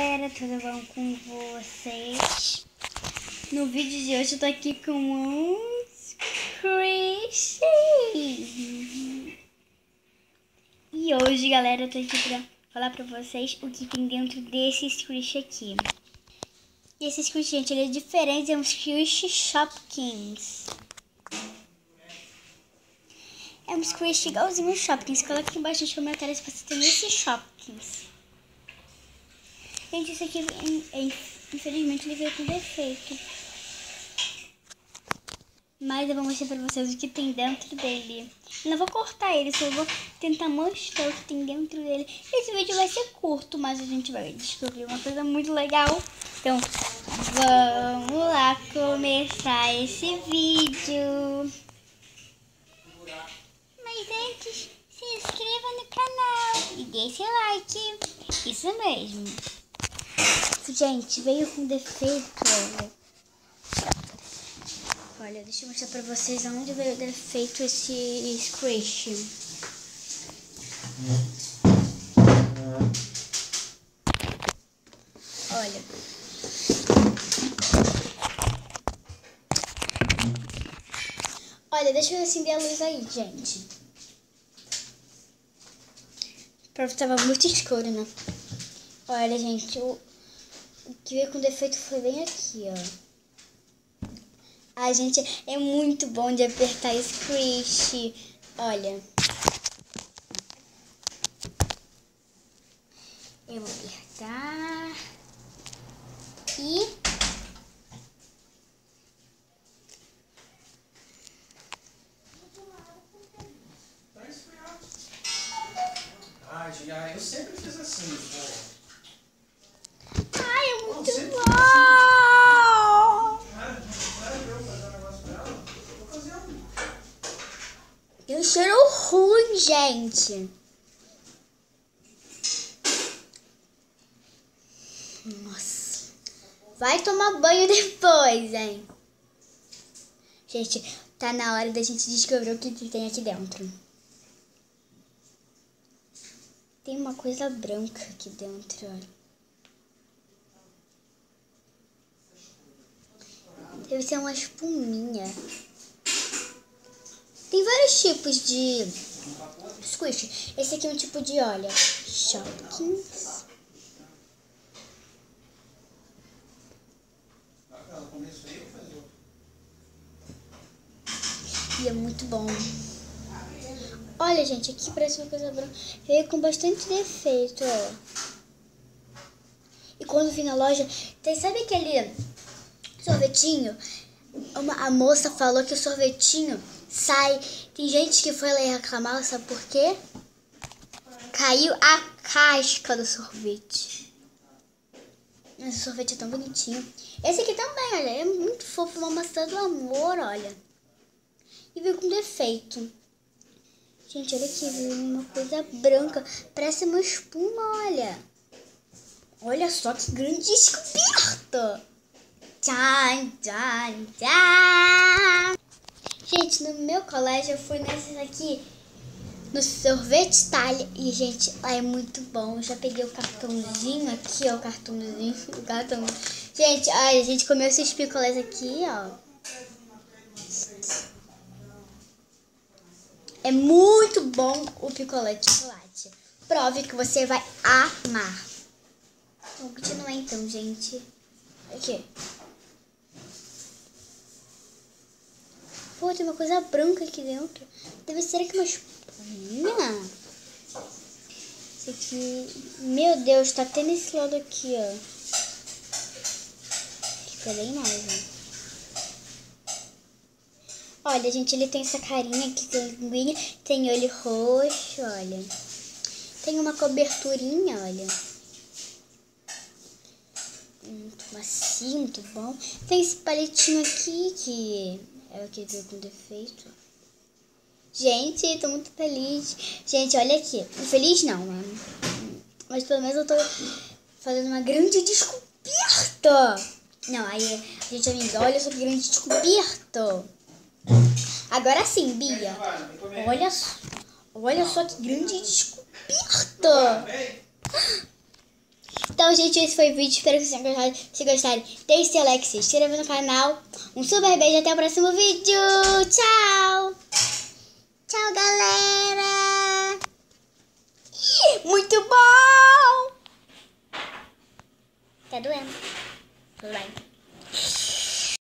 galera, tudo bom com vocês? No vídeo de hoje eu tô aqui com um squishy. E hoje, galera, eu tô aqui pra falar pra vocês o que tem dentro desse squishy aqui. E esse squishy, gente, ele é diferente, é um squishy Shopkins. É um squishy igualzinho ao Shopkins. Coloca aqui embaixo nos comentários se você tem esse Shopkins. Gente, esse aqui, infelizmente, ele veio com defeito. Mas eu vou mostrar pra vocês o que tem dentro dele. Eu não vou cortar ele, só vou tentar mostrar o que tem dentro dele. Esse vídeo vai ser curto, mas a gente vai descobrir uma coisa muito legal. Então, vamos lá começar esse vídeo. Mas antes, se inscreva no canal e deixe like. Isso mesmo. Gente, veio com defeito, olha. Olha, deixa eu mostrar pra vocês aonde veio defeito esse squishy. Olha. Olha, deixa eu acender a luz aí, gente. Porque tava muito escuro, né? Olha, gente, o que veio com defeito foi bem aqui, ó. Ai, gente, é muito bom de apertar esse squishy. Olha. Eu vou apertar. E... Ah, eu sempre fiz assim, pô. Ai, é muito bom! Tem um cheiro ruim, gente. Nossa. Vai tomar banho depois, hein? Gente, tá na hora da gente descobrir o que tem aqui dentro. Tem uma coisa branca aqui dentro, olha. Deve ser uma espuminha. Tem vários tipos de squish. Esse aqui é um tipo de, olha, Shopkins. E é muito bom. Olha, gente, aqui parece uma coisa branca. Veio com bastante defeito, ó. E quando vim na loja, sabe aquele sorvetinho? A moça falou que o sorvetinho sai. Tem gente que foi lá e reclamar, sabe por quê? Caiu a casca do sorvete. Esse sorvete é tão bonitinho. Esse aqui também, olha, é muito fofo, uma maçã do amor, olha. E veio com defeito. Gente, olha aqui, veio uma coisa branca. Parece uma espuma, olha. Olha só que grande descoberta. Tchan, tchan, tchan. Gente, no meu colégio eu fui nesses aqui, no Sorvete Itália. E, gente, lá é muito bom. Eu já peguei o cartãozinho aqui, ó, o cartãozinho. Gente, olha, a gente comeu esses picolés aqui, ó. É muito bom o picolé de chocolate. Prove que você vai amar. Vamos continuar então, gente. Aqui. Pô, tem uma coisa branca aqui dentro. Deve ser aqui uma espuminha. Esse aqui... Meu Deus, tá até nesse lado aqui, ó. Fica bem mais, ó. Olha, gente, ele tem essa carinha aqui, tem linguinha, tem olho roxo, olha. Tem uma coberturinha, olha. Muito macio, muito bom. Tem esse palitinho aqui, que é o que veio com defeito. Gente, tô muito feliz. Gente, olha aqui. Feliz não, né? Mas pelo menos eu tô fazendo uma grande descoberta. Não, aí a gente amiga, olha só que grande descoberta. Agora sim, Bia. Olha só que grande descoberta. Então, gente, esse foi o vídeo. Espero que vocês tenham gostado. Se gostarem, deixe seu like, se inscreva no canal. Um super beijo, até o próximo vídeo. Tchau! Tchau, galera! Muito bom! Tá doendo. Tudo bem.